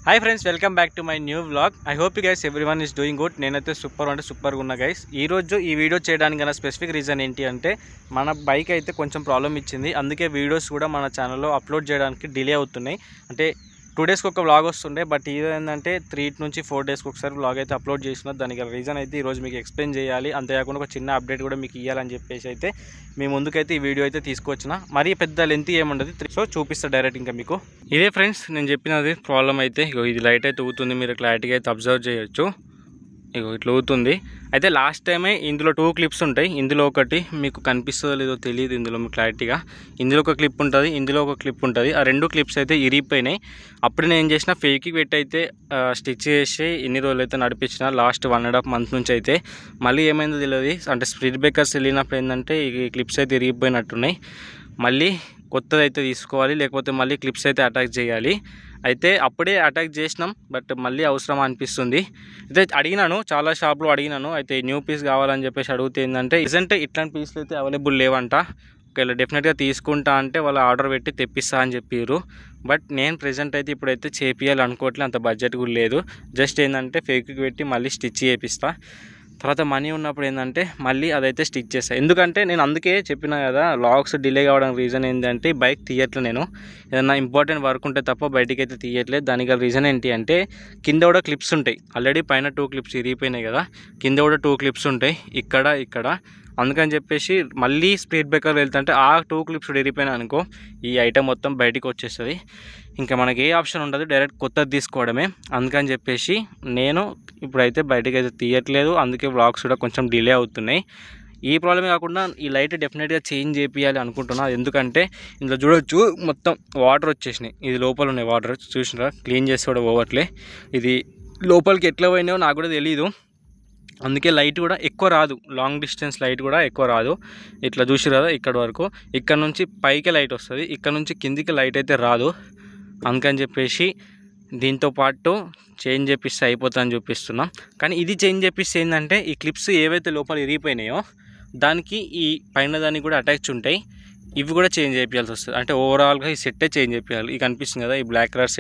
Hi friends, welcome back to my new vlog. I hope you guys everyone is doing good. నేనైతే super ఉన్నా guys. ఈ రోజు ఈ video చేయడానికి గల స్పెసిఫిక్ రీజన్ ఏంటి అంటే మన బైక్ అయితే కొంచెం ప్రాబ్లం ఇచ్చింది. అందుకే వీడియోస్ కూడా మన ఛానల్లో అప్లోడ్ చేయడానికి డిలే అవుతున్నాయి. అంటే 2 డేస్కి ఒక వ్లాగ్ వస్తుండే, బట్ ఇది ఏంటంటే 3 నుంచి 4 డేస్కి ఒకసారి వ్లాగ్ అయితే అప్లోడ్ చేస్తున్నా. దానికి రీజన్ అయితే ఈరోజు మీకు ఎక్స్ప్లెయిన్ చేయాలి. అంతేకాకుండా ఒక చిన్న అప్డేట్ కూడా మీకు ఇవ్వాలని చెప్పేసి అయితే మీ ముందుకైతే ఈ వీడియో అయితే తీసుకొచ్చిన. మరీ పెద్ద లెంత్ ఏముండదు, సో చూపిస్తా డైరెక్ట్. ఇంకా మీకు ఇదే ఫ్రెండ్స్ నేను చెప్పినది ప్రాబ్లం అయితే. ఇగో ఇది లైట్ అయితే ఊగుతుంది, మీరు క్లారిటీగా అయితే అబ్జర్వ్ చేయొచ్చు. ఇగో ఇట్లా ఊగుతుంది. అయితే లాస్ట్ టైమే ఇందులో 2 క్లిప్స్ ఉంటాయి. ఇందులో ఒకటి మీకు కనిపిస్తుందో లేదో తెలియదు, ఇందులో మీకు క్లారిటీగా ఇందులో ఒక క్లిప్ ఉంటుంది, ఇందులో ఒక క్లిప్ ఉంటుంది. ఆ 2 క్లిప్స్ అయితే ఇరిగిపోయినాయి. అప్పుడు నేను ఏం చేసిన, ఫేక్కి పెట్టి అయితే స్టిచ్ చేసి ఇన్ని రోజులు అయితే నడిపించిన. లాస్ట్ 1.5 మంత్ నుంచి అయితే మళ్ళీ ఏమైందో తెలియదు. అంటే స్పీడ్ బ్రేకర్స్ వెళ్ళినప్పుడు ఏంటంటే ఈ క్లిప్స్ అయితే ఇరిగిపోయినట్టున్నాయి. మళ్ళీ కొత్తది అయితే తీసుకోవాలి, లేకపోతే మళ్ళీ క్లిప్స్ అయితే అటాచ్ చేయాలి. అయితే అప్పుడే అటాక్ చేసినాం, బట్ మళ్ళీ అవసరం అనిపిస్తుంది. అయితే అడిగినాను, చాలా షాప్లో అడిగినాను. అయితే న్యూ పీస్ కావాలని చెప్పేసి అడిగితే ఏంటంటే ప్రెజెంట్ ఇట్లాంటి పీస్లు అయితే అవైలబుల్ లేవంట. ఒకవేళ డెఫినెట్గా తీసుకుంటా అంటే వాళ్ళు ఆర్డర్ పెట్టి తెప్పిస్తా అని చెప్పారు. బట్ నేను ప్రెజెంట్ అయితే ఇప్పుడైతే చేపియాలి అనుకోవట్లేదు, అంత బడ్జెట్ కూడా లేదు. జస్ట్ ఏంటంటే ఫేక్కి పెట్టి మళ్ళీ స్టిచ్ చేపిస్తా. తర్వాత మనీ ఉన్నప్పుడు ఏంటంటే మళ్ళీ అదైతే స్టిచ్ చేస్తాను. ఎందుకంటే నేను అందుకే చెప్పినా కదా, లాగ్స్ డిలే కావడానికి రీజన్ ఏంటంటే బైక్ తీయట్లే. నేను ఏదన్నా ఇంపార్టెంట్ వర్క్ ఉంటే తప్ప బయటికి అయితే తీయట్లేదు. దానికి రీజన్ ఏంటి అంటే కింద కూడా క్లిప్స్ ఉంటాయి. ఆల్రెడీ పైన 2 క్లిప్స్ ఇరిగిపోయినాయి కదా, కింద కూడా 2 క్లిప్స్ ఉంటాయి ఇక్కడ. అందుకని చెప్పేసి మళ్ళీ స్పీడ్ బ్రేకర్ వెళ్తుంటే ఆ 2 క్లిప్స్ ఇరిగిపోయినా అనుకో, ఈ ఐటమ్ మొత్తం బయటికి వచ్చేస్తుంది. ఇంకా మనకి ఏ ఆప్షన్ ఉండదు, డైరెక్ట్ కొత్తది తీసుకోవడమే. అందుకని చెప్పేసి నేను ఇప్పుడైతే బయటకు అయితే తీయట్లేదు. అందుకే వ్లాగ్స్ కూడా కొంచెం డిలే అవుతున్నాయి. ఈ ప్రాబ్లమే కాకుండా ఈ లైట్ డెఫినెట్గా చేంజ్ చేయాలి అనుకుంటున్నా. ఎందుకంటే ఇందులో చూడొచ్చు మొత్తం వాటర్ వచ్చేసినాయి. ఇది లోపల ఉన్నాయి వాటర్, చూసినారా? క్లీన్ చేసి కూడా పోవట్లే. ఇది లోపలికి ఎట్లా పోయినాయో నాకు కూడా తెలీదు. అందుకే లైట్ కూడా ఎక్కువ రాదు, లాంగ్ డిస్టెన్స్ లైట్ కూడా ఎక్కువ రాదు. ఇట్లా చూసి కదా ఇక్కడ వరకు, ఇక్కడ నుంచి పైకి లైట్ వస్తుంది, ఇక్కడ నుంచి కిందికి లైట్ అయితే రాదు. అందుకని చెప్పేసి దీంతో పాటు చేంజ్ చేపిస్తే అయిపోతుందని చూపిస్తున్నాం. కానీ ఇది చేంజ్ చేపిస్తే ఏంటంటే ఈ క్లిప్స్ ఏవైతే లోపల ఇరిగిపోయినాయో దానికి ఈ పైన దానికి కూడా అటాచ్ ఉంటాయి. ఇవి కూడా చేంజ్ చేయాల్సి వస్తుంది. అంటే ఓవరాల్గా ఈ సెట్టే చేంజ్ చేయాలి. ఇది కనిపిస్తుంది కదా, ఈ బ్లాక్ కలర్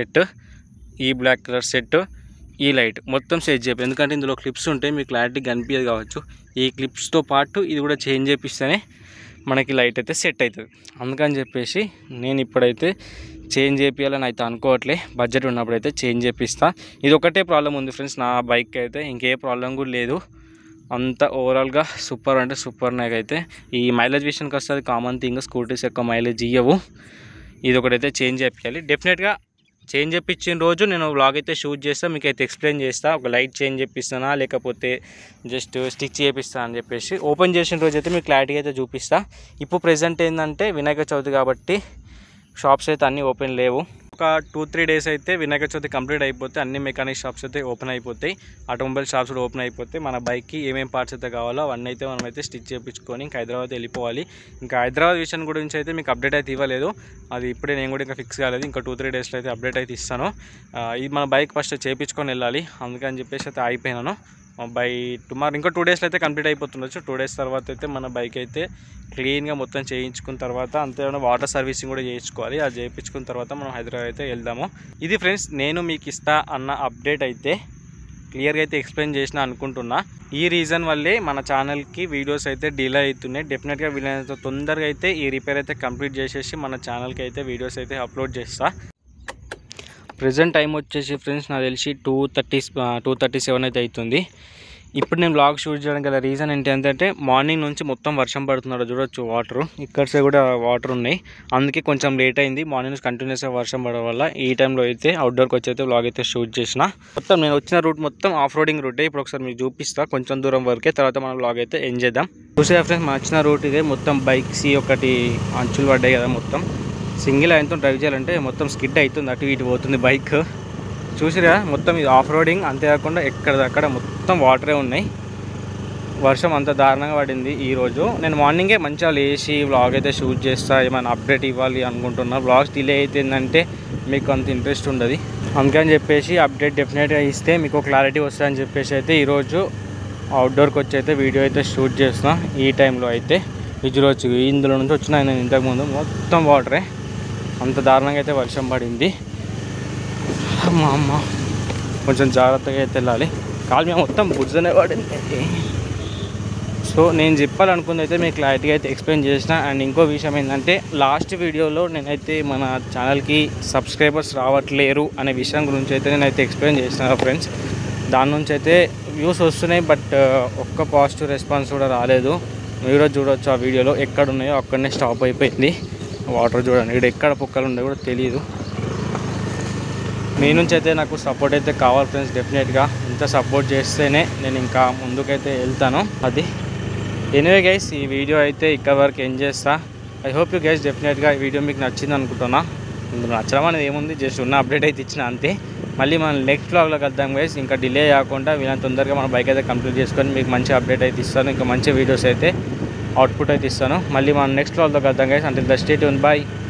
సెట్, ఈ లైట్ మొత్తం సెట్ చేయాలి. ఎందుకంటే ఇందులో క్లిప్స్ ఉంటాయి, మీకు క్లారిటీ కనిపించదు కావచ్చు. ఈ క్లిప్స్తో పాటు ఇది కూడా చేంజ్ చేపిస్తేనే మనకి లైట్ అయితే సెట్ అవుతుంది. అందుకని చెప్పేసి నేను ఇప్పుడైతే చేంజ్ చేయాలని అయితే అనుకోవట్లే. బడ్జెట్ ఉన్నప్పుడు అయితే చేంజ్ చేపిస్తా. ఇది ఒకటే ప్రాబ్లం ఉంది ఫ్రెండ్స్ నా బైక్ అయితే, ఇంకే ప్రాబ్లం కూడా లేదు. అంత ఓవరాల్గా సూపర్ అంటే సూపర్. నాకైతే ఈ మైలేజ్ విషయానికి వస్తుంది కామన్ థింగ్, స్కూటీస్ ఎక్కువ మైలేజ్ ఇవ్వవు. ఇది ఒకటైతే చేంజ్ చేయాలి. డెఫినెట్గా చేంజ్ చేయించిన రోజు నేను వ్లాగ్ అయితే షూట్ చేస్తాను, మీకు అయితే ఎక్స్ప్లెయిన్ చేస్తా. ఒక లైట్ చేంజ్ చేపిస్తానా లేకపోతే జస్ట్ స్టిచ్ చేపిస్తా అని చెప్పేసి ఓపెన్ చేసిన రోజు అయితే మీకు క్లారిటీ అయితే చూపిస్తా. ఇప్పుడు ప్రెజెంట్ ఏంటంటే వినాయక చవితి కాబట్టి షాప్స్ అయితే అన్నీ ఓపెన్ లేవు. ఒక 2-3 డేస్ అయితే వినాయక చవితి కంప్లీట్ అయిపోతే అన్ని మెకానిక్ షాప్స్ అయితే ఓపెన్ అయిపోతాయి, ఆటోమొబైల్ షాప్స్ కూడా ఓపెన్ అయిపోతే మన బైక్కి ఏమేమి పార్ట్స్ అయితే కావాలో అవన్నీ అయితే మనమైతే స్టిచ్ చేయించుకొని ఇంకా హైదరాబాద్ వెళ్ళిపోవాలి. ఇంకా హైదరాబాద్ విషయం గురించి అయితే మీకు అప్డేట్ అయితే ఇవ్వలేదు, అది ఇప్పుడే నేను కూడా ఇంకా ఫిక్స్ కాలేదు. ఇంకా 2-3 డేస్లో అయితే అప్డేట్ అయితే ఇస్తాను. ఇది మన బైక్ ఫస్ట్ చేయించుకొని వెళ్ళాలి, అందుకని చెప్పేసి అయితే ఆగిపోయినాను. బై టుమారో ఇంకో 2 డేస్లో అయితే కంప్లీట్ అయిపోతుండొచ్చు. 2 డేస్ తర్వాత అయితే మన బైక్ అయితే క్లీన్గా మొత్తం చేయించుకున్న తర్వాత అంతేమైనా వాటర్ సర్వీసింగ్ కూడా చేయించుకోవాలి. అది చేయించుకున్న తర్వాత మనం హైదరాబాద్ అయితే వెళ్దాము. ఇది ఫ్రెండ్స్ నేను మీకు ఇస్తా అన్న అప్డేట్ అయితే క్లియర్గా అయితే ఎక్స్ప్లెయిన్ చేసిన అనుకుంటున్నా. ఈ రీజన్ వల్లే మన ఛానల్కి వీడియోస్ అయితే డిలే అవుతున్నాయి. డెఫినెట్గా వీలైనంత తొందరగా అయితే ఈ రిపేర్ అయితే కంప్లీట్ చేసేసి మన ఛానల్కి అయితే వీడియోస్ అయితే అప్లోడ్ చేస్తా. ప్రెజెంట్ టైం వచ్చేసి ఫ్రెండ్స్ నాకు తెలిసి 2:37 అయితే అవుతుంది. ఇప్పుడు నేను వ్లాగ్ షూట్ చేయడానికి గల రీజన్ ఏంటంటే మార్నింగ్ నుంచి మొత్తం వర్షం పడుతున్నాడు, చూడొచ్చు వాటర్ ఇక్కడ సైడ్ కూడా వాటర్ ఉన్నాయి. అందుకే కొంచెం లేట్ అయింది. మార్నింగ్ నుంచి కంటిన్యూస్గా వర్షం పడడం వల్ల ఈ టైంలో అయితే అవుట్డోర్కి వచ్చి అయితే వ్లాగ్ అయితే షూట్ చేసిన. మొత్తం నేను వచ్చిన రూట్ మొత్తం ఆఫ్ రోడింగ్ రూటే. ఇప్పుడు ఒకసారి మీకు చూపిస్తా కొంచెం దూరం వరకే, తర్వాత మనం వ్లాగ్ అయితే ఎంజాయ్ చేద్దాం. చూసే ఫ్రెండ్స్ మనం వచ్చిన రూట్ ఇదే. మొత్తం బైక్స్ ఒకటి అంచులు పడ్డాయి కదా, మొత్తం సింగిల్ ఆయనతో డ్రైవ్ చేయాలంటే మొత్తం స్కిడ్ అవుతుంది, అటు ఇటు పోతుంది బైక్. చూసిరా మొత్తం ఇది ఆఫ్ రోడింగ్. అంతేకాకుండా ఎక్కడదక్కడ మొత్తం వాటరే ఉన్నాయి. వర్షం అంత దారుణంగా పడింది ఈరోజు. నేను మార్నింగే మంచిగా లేచి వ్లాగ్ అయితే షూట్ చేస్తా, ఏమైనా అప్డేట్ ఇవ్వాలి అనుకుంటున్నా. వ్లాగ్స్ డిలే అవుతుందంటే మీకు అంత ఇంట్రెస్ట్ ఉండదు. అందుకని చెప్పేసి అప్డేట్ డెఫినెట్గా ఇస్తే మీకు క్లారిటీ వస్తుందని చెప్పేసి అయితే ఈరోజు అవుట్డోర్కి వచ్చి అయితే వీడియో అయితే షూట్ చేస్తున్నా. ఈ టైంలో అయితే విజువల్స్ ఇందులో నుంచి వచ్చిన నేను ఇంతకుముందు మొత్తం వాటరే, అంత దారుణంగా అయితే వర్షం పడింది. మా అమ్మ కొంచెం జాగ్రత్తగా అయితే వెళ్ళాలి. కాలు మేము మొత్తం బుజ్జనే పడింది. సో నేను చెప్పాలనుకుంది అయితే మీకు క్లారిటీగా అయితే ఎక్స్ప్లెయిన్ చేసిన. అండ్ ఇంకో విషయం ఏంటంటే లాస్ట్ వీడియోలో నేనైతే మన ఛానల్కి సబ్స్క్రైబర్స్ రావట్లేరు అనే విషయం గురించి అయితే నేనైతే ఎక్స్ప్లెయిన్ చేసిన ఫ్రెండ్స్. దాని నుంచి అయితే వ్యూస్ వస్తున్నాయి, బట్ ఒక్క పాజిటివ్ రెస్పాన్స్ కూడా రాలేదు. మీరు చూడవచ్చు ఆ వీడియోలో ఎక్కడ ఉన్నాయో అక్కడనే స్టాప్ అయిపోయింది. వాటర్ చూడండి, ఇక్కడ ఎక్కడ పుక్కలు ఉన్నాయో కూడా తెలియదు. మీ నుంచి అయితే నాకు సపోర్ట్ అయితే కావాలి ఫ్రెండ్స్. డెఫినెట్గా ఇంత సపోర్ట్ చేస్తేనే నేను ఇంకా ముందుకైతే వెళ్తాను. అది ఎనీవే గైస్, ఈ వీడియో అయితే ఇక్కడ వరకు ఎండ్ చేస్తా. ఐ హోప్ యూ గైస్ డెఫినెట్గా ఈ వీడియో మీకు నచ్చింది అనుకుంటున్నా. ఇందులో నచ్చడం అనేది ఏముంది, జస్ట్ ఉన్న అప్డేట్ అయితే ఇచ్చిన అంతే. మళ్ళీ మనం నెక్స్ట్ వ్లాగ్లో కలుద్దాం గైస్. ఇంకా డిలే కాకుండా వీళ్ళని తొందరగా మన బైక్ అయితే కంప్లీట్ చేసుకొని మీకు మంచి అప్డేట్ అయితే ఇస్తాను. ఇంకా మంచి వీడియోస్ అయితే అవుట్పుట్ అయితే ఇస్తాను. మళ్ళీ మనం నెక్స్ట్ వ్లాగ్లో కలుద్దాం guys. Until the stay tune, by.